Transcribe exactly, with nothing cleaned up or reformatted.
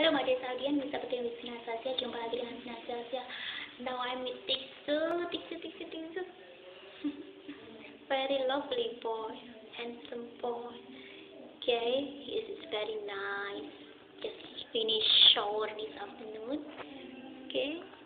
Halo Mbak Desa, again seperti yang bisa Nastasia, jumpa lagi dengan Nastasia. Now I'm with TikSu, TikSu, TikSu, TikSu. Very lovely boy, handsome boy. Okay, he is very nice. Just finished shower this afternoon. Okay.